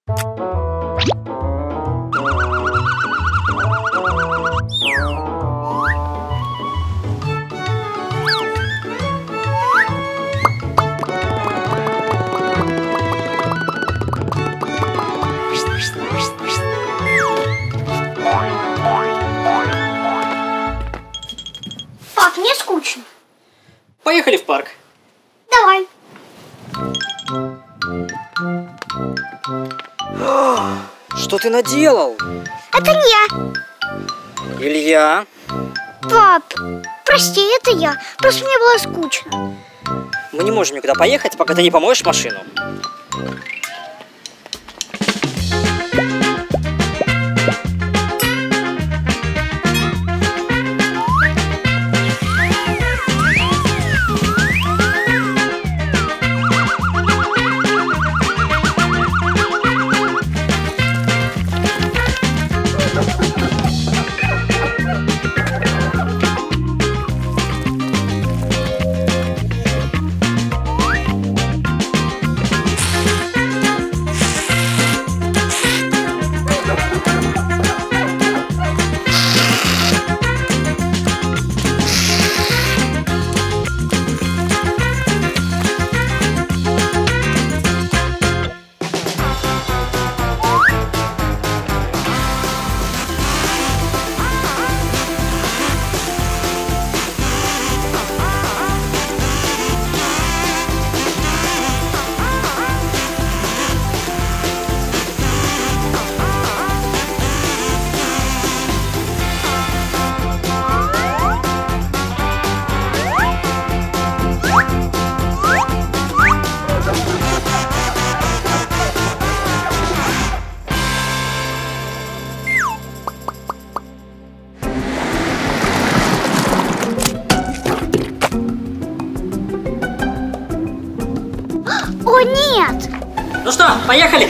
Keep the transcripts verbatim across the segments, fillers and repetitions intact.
Пап, мне скучно. Поехали в парк. Давай. Что ты наделал? Это не я. Илья? Пап, прости, это я. Просто мне было скучно. Мы не можем никуда поехать, пока ты не помоешь машину. О, нет! Ну что, поехали?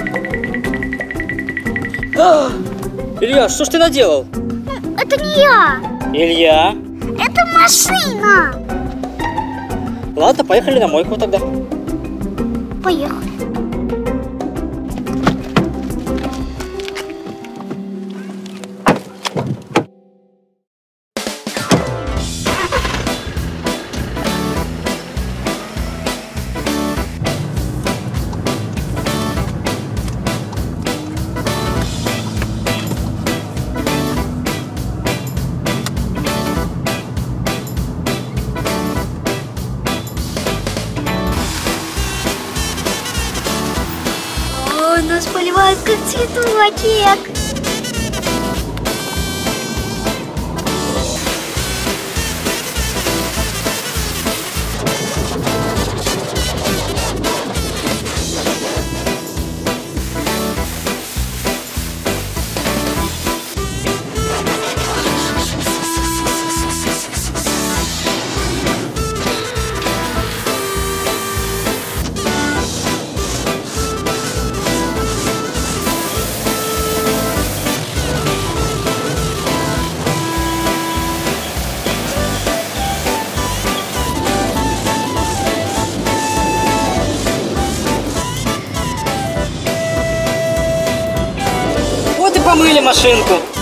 А, Илья, что ж ты наделал? Это не я. Илья? Это машина. Ладно, поехали на мойку тогда. Поехали. О, нас поливают как цветочек. Вот и помыли машинку.